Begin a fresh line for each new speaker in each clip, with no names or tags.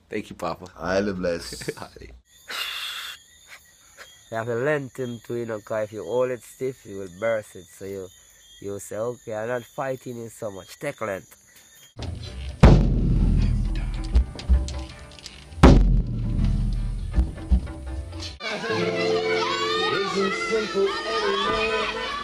Thank you, Papa.
Highly blessed.
You have to length him to, because if you hold it stiff, you will burst it. So you say, okay, I'm not fighting you so much. Take length.
Isn't simple anymore.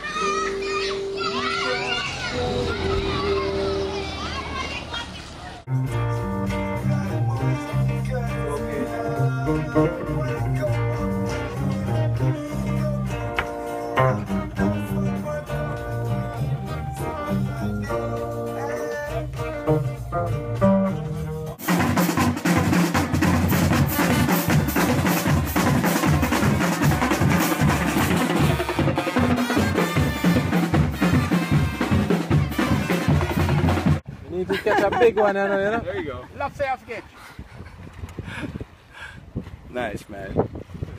You need to catch a big one, you know?
There you go.
Love say I forget.
Nice, man.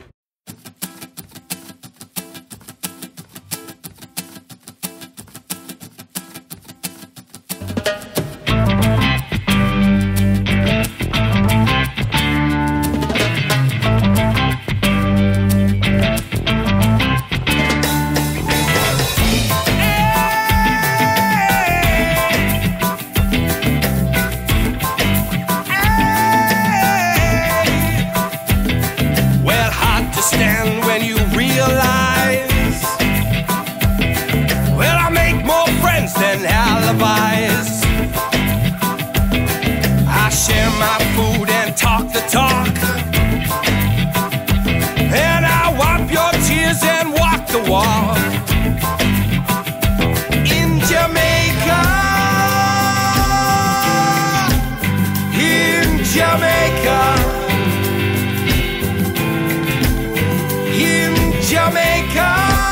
I share my food and talk the talk, and I wipe your tears and walk the walk. In Jamaica, in Jamaica, in Jamaica,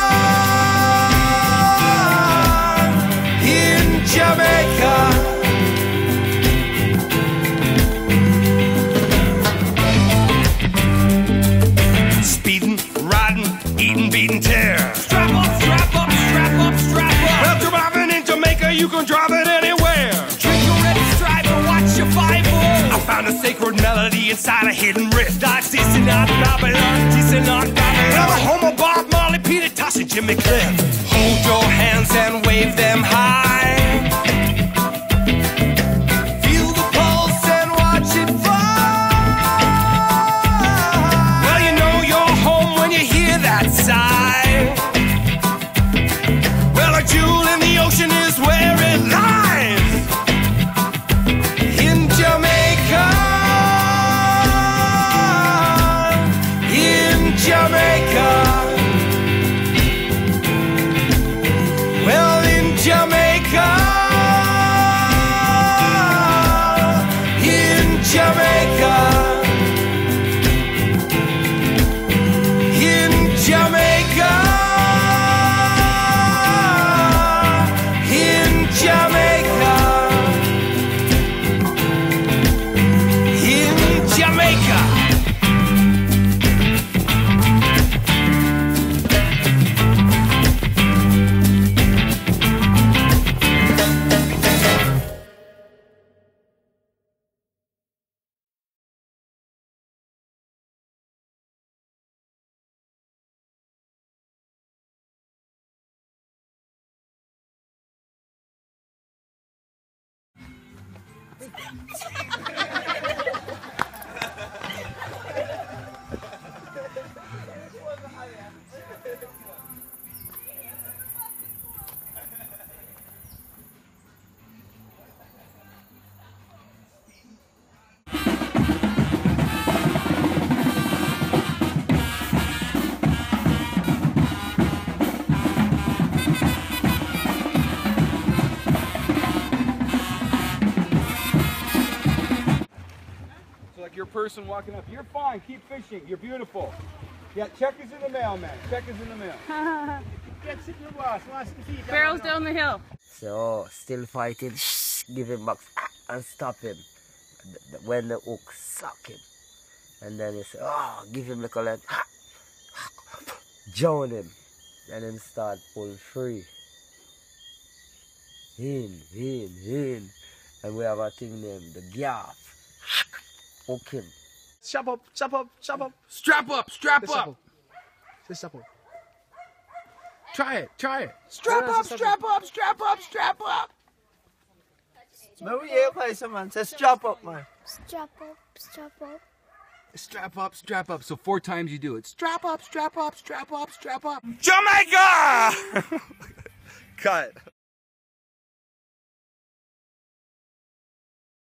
in Jamaica. Speeding, riding, eating, beating, tear. Strap up, strap up, strap up, strap up. Well, driving in Jamaica, you can drive it anywhere. Drink your red stripe and watch your Bible. I found a sacred melody inside a hidden rift. Like this and not Babylon, this and not Babylon. Well, the home of Bob Marley, Peter Tosh, and Jimmy Cliff. Hold your hands and wave them high. Feel the pulse and watch it fly. Well, you know you're home when you hear that sigh. Well, a jewel in the ocean is where it lies. In Jamaica, in Jamaica. Well, in Jamaica, in Jamaica, in Jamaica, in Jamaica, in Jamaica.
Like your person walking up, you're fine, keep fishing, you're beautiful. Yeah, check is in the mail, man. Check is in the mail. Get sitting in the boss, wash the feet.
Barrels down the hill.
So, still fighting, give him back and stop him. When the hook suck him. And then you say, oh, give him like a leg. Join him. And then start pull free. In. And we have a thing named the gaff. hook him.
Strap up, strap up, strap up.
Strap up, strap
Strap
up.
up. Say strap up.
Try it, try it.
Strap up, strap
up, strap up, strap up.
No, yeah, play some man. Say strap up, man.
Strap up, strap up.
Strap up, strap up. So 4 times you do it. Strap up, strap up, strap up, strap up.
Jamaica! Cut.